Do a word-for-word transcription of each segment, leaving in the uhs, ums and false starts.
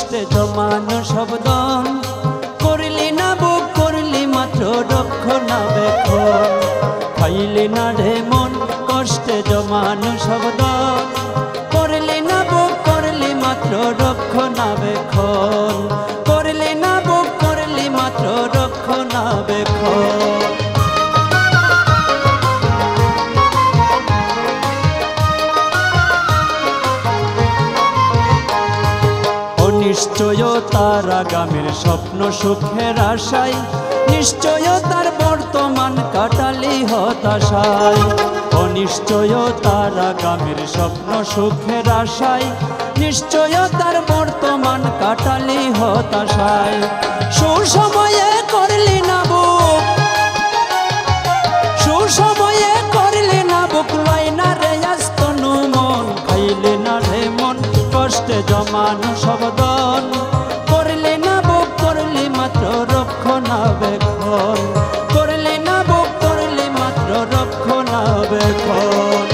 কষ্টে জমানো শব্দন করলি না বুক করলি মাত্র রক্ষণাবেক্ষণ খাইলি না রে মন কষ্টে জমানো শব্দন করলি না বুক করলি মাত্র রক্ষণাবেক্ষণ করলি না বুক করলি মাত্র রক্ষণাবেক্ষণ। নিশ্চয়তার আগামীর স্বপ্ন সুখের আশায় নিশ্চয়তার বর্তমান কাটালি হতাশায় অনিশ্চয়তার আগামীর স্বপ্ন সুখের আশায় নিশ্চয়তার বর্তমান কাটালি হতাশায় সুসময়ে করলি না বুক সুসময়ে করলি না বুক লয় না রে আস্তনু মন খাইলি না রে মন কষ্টে জমানো শব্দন করলি না বুক করলি মাত্র রক্ষণাবেক্ষণ করলি না বুক করলি মাত্র রক্ষণাবেক্ষণ।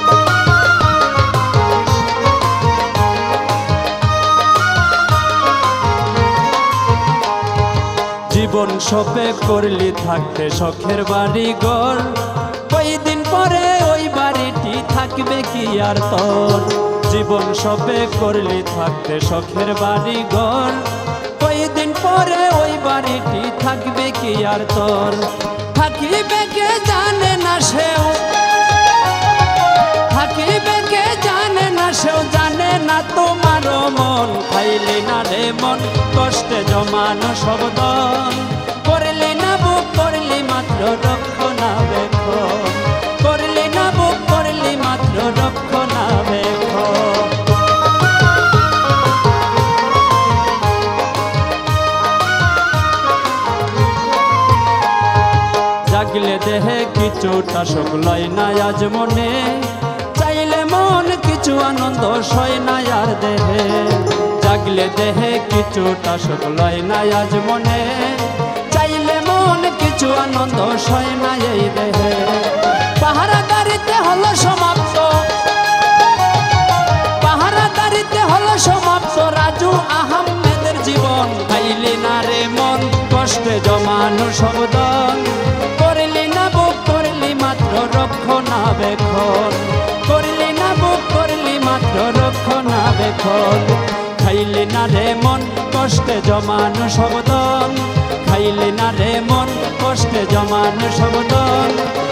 জীবন সপে করলি থাকতে শখের বাড়ি ঘর ওই দিন পরে ওই বাড়িটি থাকবে কি আর তোর জীবন সপে করলি থাকতে শখের বাড়ি ঘর ওই দিন পরে ওই বাড়িটি থাকবে কি আর তোর থাকিবে কে জানে না সেও থাকিবে কে জানে না সেও জানে না তোমারও মন খাইলি না রে মন কষ্টে জমানো শব্দন করলি না বুক করলি মাত্র রক্ষণাবেক্ষণ করলি না বুক করলি মাত্র রক্ষণাবেক্ষণ। জাগলে দেহে কিছুটা শোক লয় না আজ মনে চাইলে মন কিছু আনন্দ সয় না আর দেহে জাগলে দেহে কিছুটা শোক লয় না আজ মনে চাইলে মন কিছু আনন্দ সয় না এই দেহে পাহারাদারিতে হলো সমাপ্ত পাহারাদারিতে হলো সমাপ্ত রাজু আহমেদের জীবন খাইলি না রে মন কষ্টে জমানো শব্দন করলি না বুক করলি মাত্র রক্ষণাবেক্ষণ করলি না বুক করলি মাত্র রক্ষণাবেক্ষণ খাইলি না রে মন কষ্টে জমানো শব্দন খাইলি না রে মন কষ্টে জমানো শব্দন।